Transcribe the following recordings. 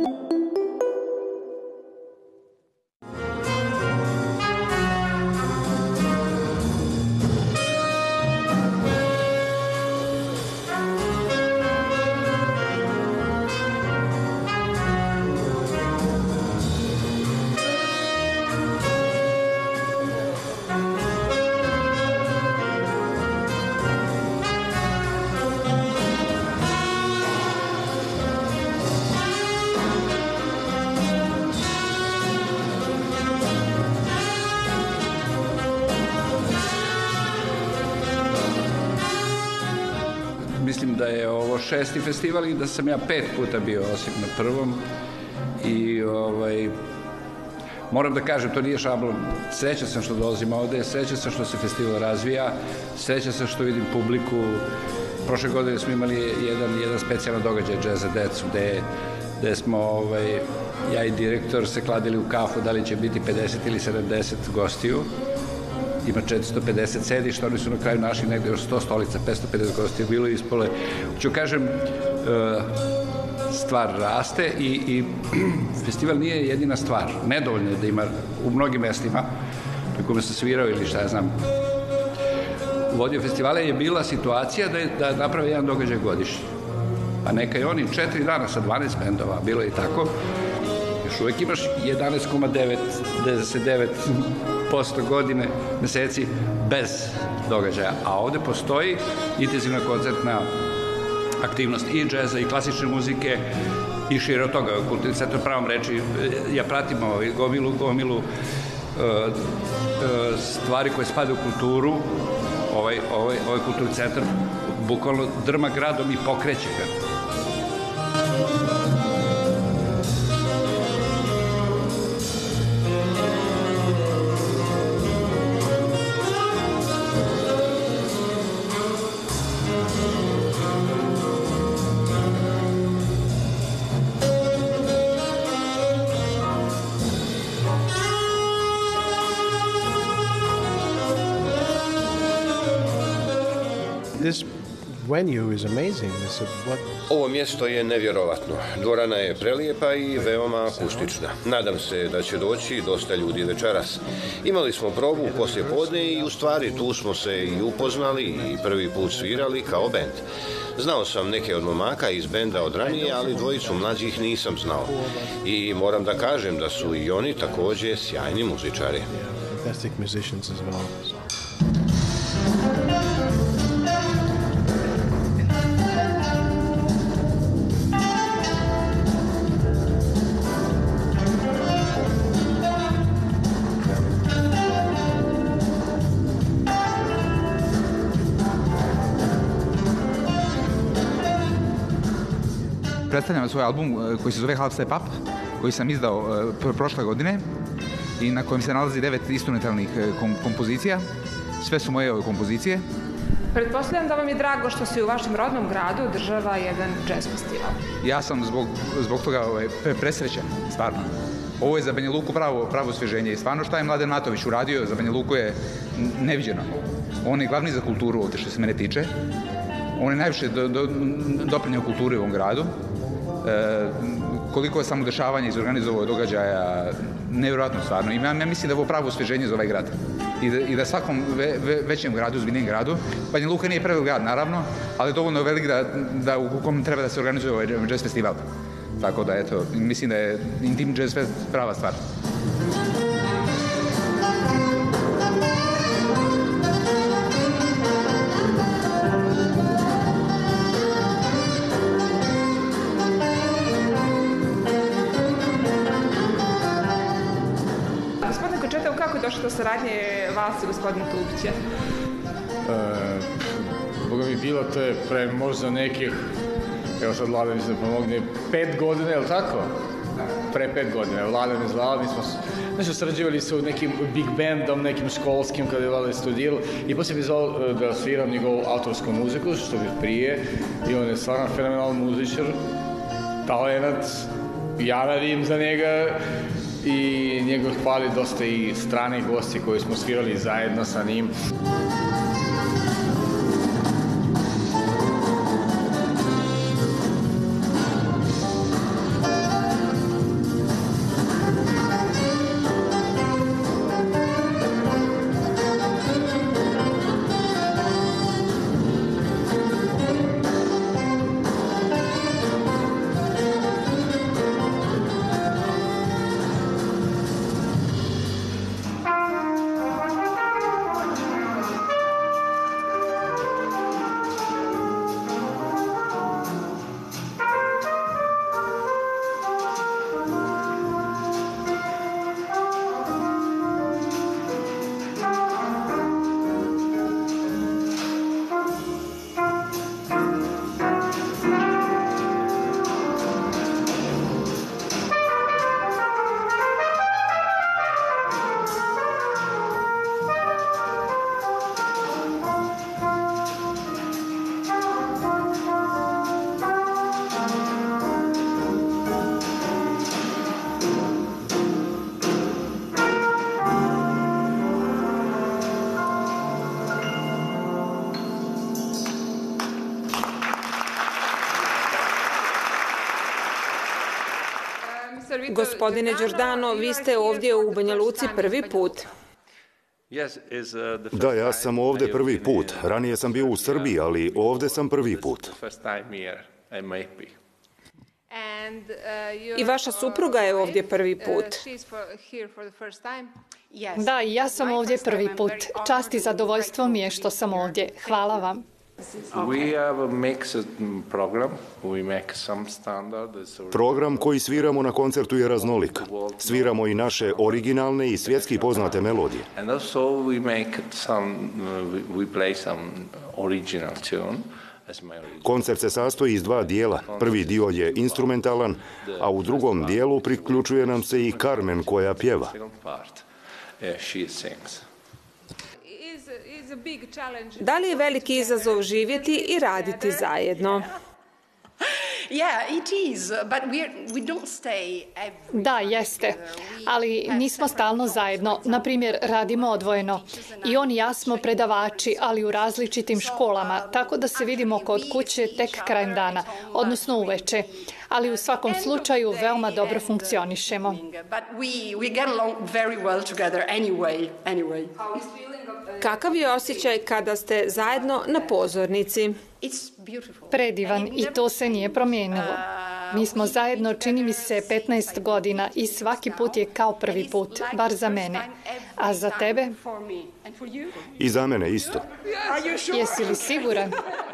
Mislim da je ovo 6. festival i da sam ja 5 puta bio osim na prvom i moram da kažem, to nije šablon, srećan sam što dolazim ovde, srećan sam što se festival razvija, srećan sam što vidim publiku. Prošle godine smo imali jedan specijalan događaj Jazz za decu, gde smo ja i direktor se kladili u kafu da li će biti 50 ili 70 gostiju. Ima 450 sedišta, oni su na kraju našli negde još 100 stolica, 550 gostiju bilo ispole. Ću kažem, stvar raste i festival nije jedina stvar. Nedovoljno je da ima u mnogim mestima na kome sam svirao ili šta ja znam. Vodio festivala je bila situacija da naprave jedan događaj godišnji. Pa neka i oni 4 dana sa 12 bendova, bilo je i tako. Još uvek imaš 11,99% godine, meseci bez događaja. A ovde postoji intenzivna koncertna aktivnost i džeza i klasične muzike i šire od toga. Kulturni centar, pravom reči, ja pratim gomilu stvari koje spadaju u kulturu. Ovaj kulturni centar bukvalno drma gradom i pokreće ga. This venue is amazing. Ovo mjesto je nevjerovatno. Dvorana je prelijepa i veoma akustična. Nadam se da će doći dosta ljudi večeras. Imali smo probu poslije podne i u stvari tu smo se i upoznali i prvi put svirali kao bend. Znao sam neke od momaka iz benda od ranije, ali dvojicu mlađih nisam znao. I moram da kažem da su i oni također sjajni muzičari. Fantastic musicians as well. Predstavljam svoj album koji se zove Half Step Up, koji sam izdao prošle godine i na kojem se nalazi 9 instrumentalnih kompozicija. Sve su moje ove kompozicije. Pretpostavljam da vam je drago što se u vašem rodnom gradu održava jedan jazz festival. Ja sam zbog toga presrećan, stvarno. Ovo je za Banja Luku pravo osvježenje i stvarno šta je Mladen Matović uradio za Banja Luku je neviđeno. On je glavni za kulturu ovdje što se mene tiče. On je najviše doprinio kulturi u ovom gradu. Koliko je samo dešavanja iz organizovao događaja, nevjerojatno stvarno. I ja mislim da je ovo pravo osvježenje za ovaj grad. I da svakom većem gradu, zbinijem gradu, Banja Luka nije prevelik grad, naravno, ali dovoljno je velik da u kom treba da se organizuje ovaj jazz festival. Tako da, eto, mislim da je Intim Jazz Fest prava stvar. Gospodine Kočetov, kako je došlo do saradnje vas i gospodina Tubića? Boga mi bilo, to je pre možda nekih, evo sad Vlada mi se pomogne, 5 godina, je li tako? Pre 5 godina, Vlada me zvala, mi smo nešto sarađivali sa nekim big bandom, nekim školskim, kada je Vlada studirao, i poslije mi zvao da sviram njegovu autorsku muziku, što bi prije, i on je stvarno fenomenalan muzičar, talent, ja radim za njega, i njegov hvali dosta i strane gosti koji smo svirali zajedno sa njim. Gospodine Giordano, vi ste ovdje u Banja Luci prvi put. Da, ja sam ovde prvi put. Ranije sam bio u Srbiji, ali ovde sam prvi put. I vaša supruga je ovdje prvi put. Da, i ja sam ovdje prvi put. Čast i zadovoljstvo mi je što sam ovdje. Hvala vam. Program koji sviramo na koncertu je raznolik. Sviramo i naše originalne i svjetski poznate melodije. Koncert se sastoji iz dva dijela. Prvi dio je instrumentalan, a u drugom dijelu priključuje nam se i Carmen koja pjeva. Da li je veliki izazov živjeti i raditi zajedno? Da, jeste. Ali nismo stalno zajedno. Na primjer, radimo odvojeno. I on i ja smo predavači, ali u različitim školama, tako da se vidimo kod kuće tek krajem dana, odnosno uveče. Ali u svakom slučaju veoma dobro funkcionišemo. Kakav je osjećaj kada ste zajedno na pozornici? Predivan i to se nije promijenilo. Mi smo zajedno, čini mi se, 15 godina i svaki put je kao prvi put, bar za mene. A za tebe? I za mene isto. Jesi li siguran?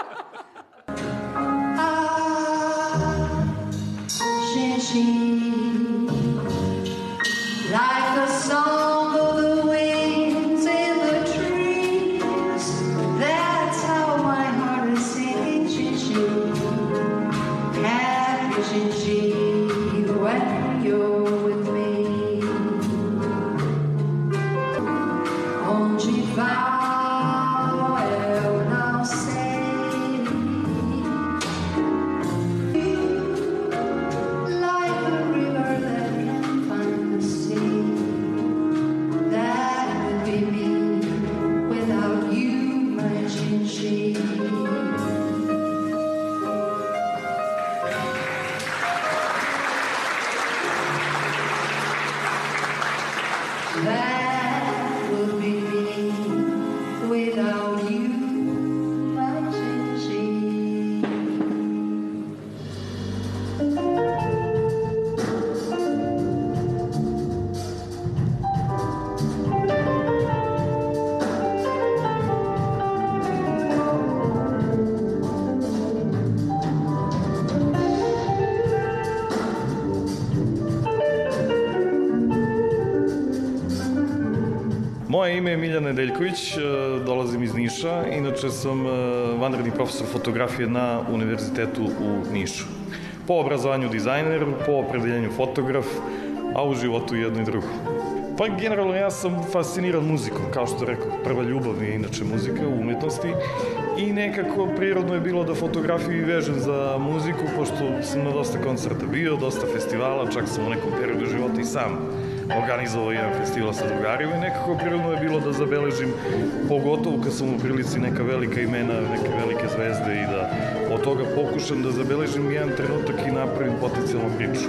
Moje ime je Miljan Nedeljković, dolazim iz Niša, inače sam vanredni profesor fotografije na Univerzitetu u Nišu. Po obrazovanju dizajner, po opredeljenju fotograf, a u životu jedno i drugo. Pa generalno ja sam fasciniran muzikom, kao što rekao, prva ljubav mi je inače muzika u umjetnosti i nekako prirodno je bilo da fotografiju vežem za muziku, pošto sam na dosta koncerta bio, dosta festivala, čak sam u nekom periodu života i sam organizovao jedan festival sa drugarima i nekako prirodno je bilo da zabeležim, pogotovo kad sam u prilici neka velika imena, neke velike zvezde i da od toga pokušam da zabeležim jedan trenutak i napravim potencijalnu priču.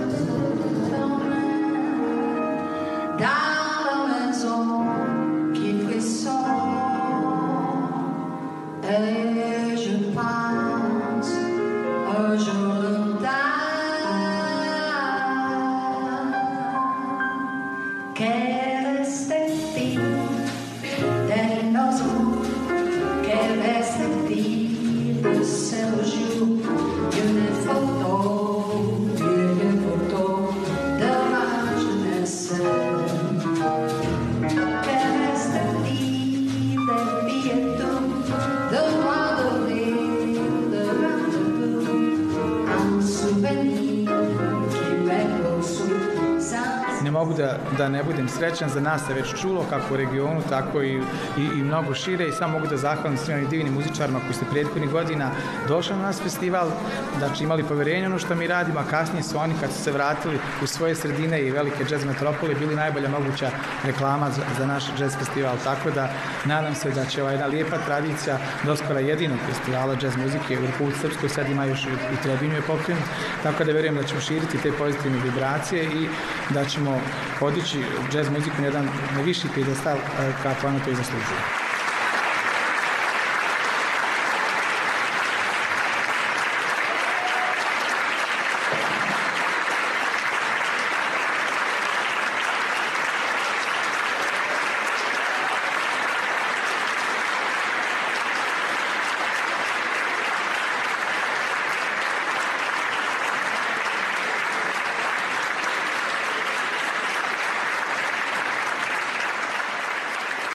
Ne ne mogu da ne budem srećan. Za nas se već čulo kako u regionu, tako i mnogo šire i samo mogu da zahvalim svim onim divnim muzičarima koji su prethodnih godina došli na nas festival, znači imali poverenje ono što mi radimo, a kasnije su oni kad su se vratili u svoje sredine i velike džez metropole bili najbolja moguća reklama za naš džez festival. Tako da nadam se da će ova jedna lijepa tradicija doskora jedinog festivala džez muzike u Republici Srpskoj, sad ima još i Trebinju je pokrenut, tako da verujem da ćemo širiti te pozitivne vibracije i da ćemo podići džez muziku na jedan viši pijedestal kako ona to i zaslužuje.